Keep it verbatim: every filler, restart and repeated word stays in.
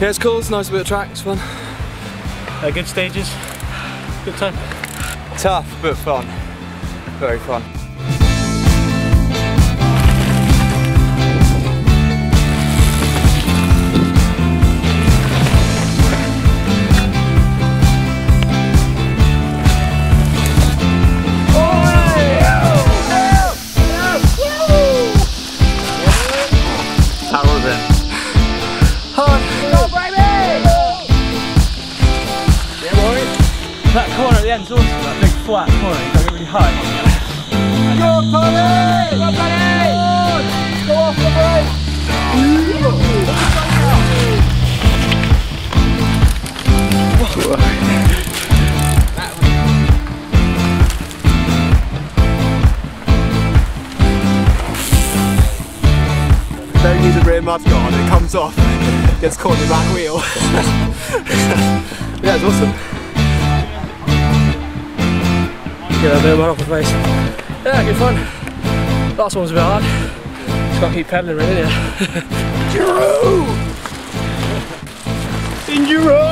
Yeah, it's cool, it's a nice bit of track, it's fun. Uh, good stages, good time. Tough, but fun. Very fun. That corner at the end's awesome, that big flat corner, you go really high. Go Tony! Go Tony! Go off the brake! Don't use a rear mud guard, it comes off, gets caught in the back wheel. Yeah, it's awesome. Yeah, a bit of mud off the face. Yeah, good fun. Last one was a bit hard. Just gotta keep pedaling really, yeah. Enduro! Enduro!